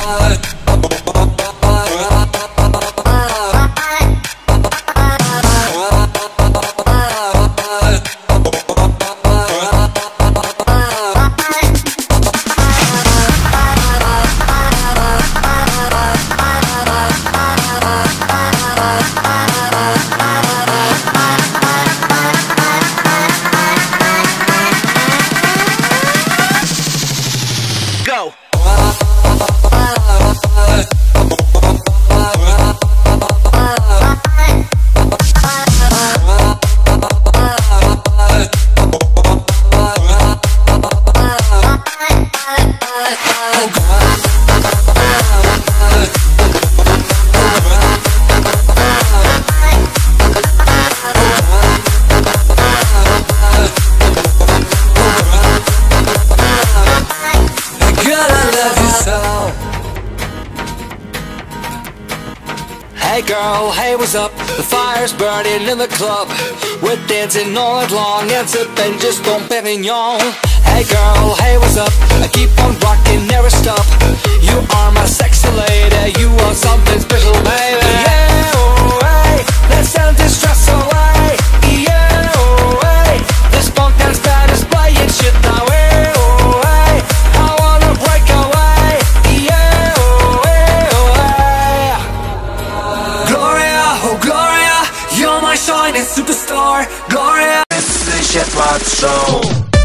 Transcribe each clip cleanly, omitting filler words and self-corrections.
Hey girl, hey what's up? The fire's burning in the club. We're dancing all night long and sipping just Dom Perignon. Hey girl, hey what's up? I keep on rocking, never stop. You are my sexy lady, you are something special, baby. Yeah, oh, hey, let's send this stress away. Yeah, oh, hey, this funk dance band is playing shit now. Hey, oh, hey, I wanna break away. Yeah, oh, hey, oh, hey. Gloria, oh Gloria, you're my shining superstar. Gloria, wszyscy się patrzą.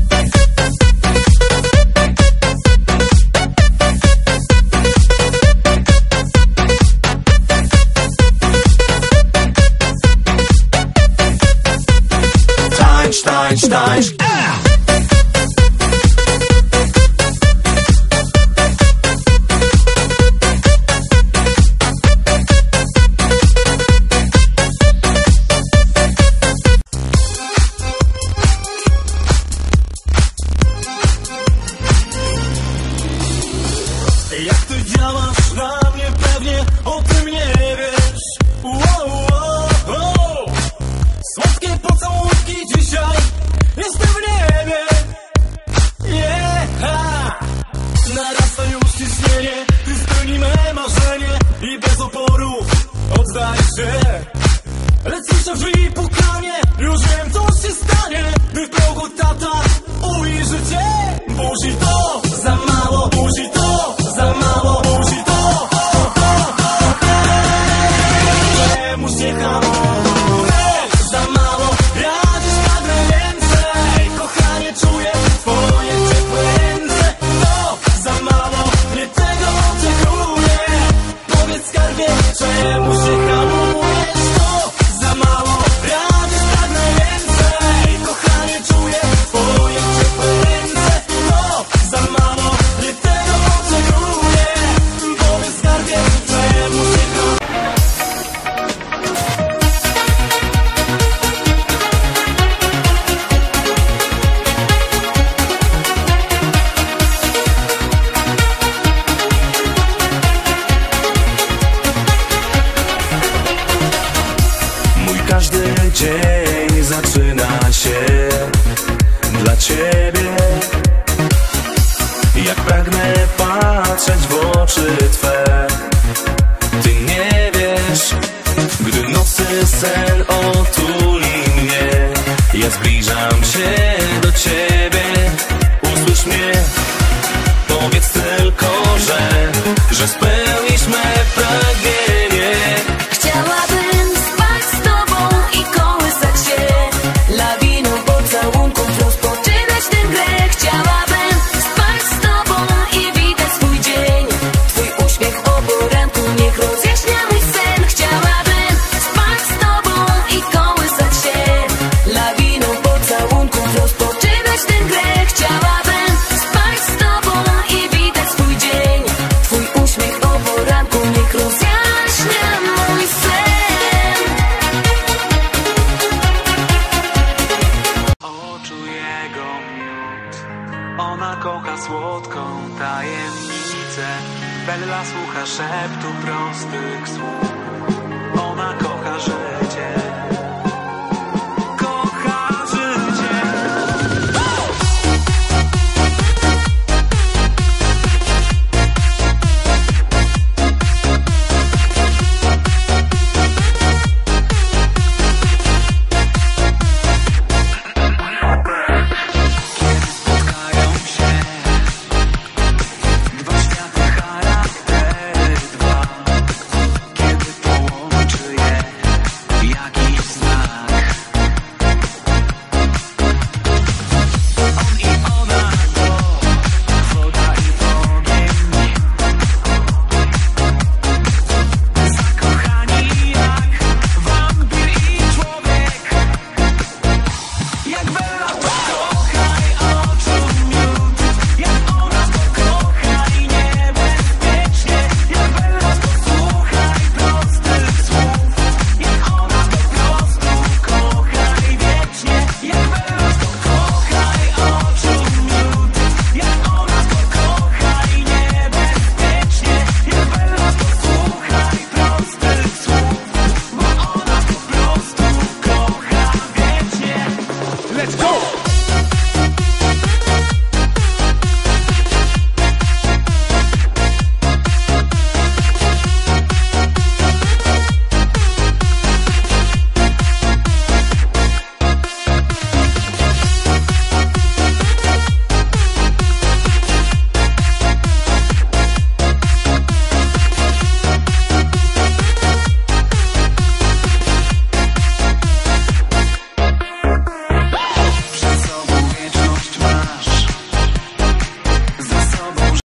Tańcz, tańcz. Jak ty działasz na mnie, pewnie o tym nie wiesz. Słodkie pocałunki dzisiaj, jestem w niebie. Yeah. Narasta już ciśnienie, ty spełni me marzenie i bez oporu oddaję się. Lecz słyszę drzwi pukanie, już wiem co się stanie. Gdy w progu tata ujrzy cię. Buzi to za mało, buzi to za mało, buzi to. Czemu się hamuje? Za mało, ja dziś pragnę więcej. Kochanie, czuję twoje ciepłe ręce. To za mało, nie tego oczekuję. Powiedz skarbie, czemu się hamujesz? To za mało, ja dziś pragnę więcej. Kochanie, czuję twoje ciepłe ręce. To za mało, nie tego oczekuję. Powiedz skarbie, czemu się hamujesz? Mój każdy dzień zaczyna się dla ciebie. Jak pragnę patrzeć w oczy twe, ty nie wiesz. Gdy nocy sen otuli mnie, ja zbliżam się do ciebie. Usłysz mnie, powiedz tylko, że spełnisz me pragnienie. Chciałabym spać z tobą i kołysać się lawiną pocałunków, rozpoczynać tę grę. Chciałabym spać z tobą i widać swój dzień. Twój uśmiech o poranku niech rozjaśnia mój sen. Chciałabym spać z tobą i kołysać się lawiną pocałunków, rozpoczynać tę grę. Chciałabym spać z tobą i widać swój dzień. Twój uśmiech o poranku niech rozjaśnia mój sen. Oczu jego miód, ona kocha słodką tajemnicę. Bella słucha szeptu prostych słów, ona kocha, że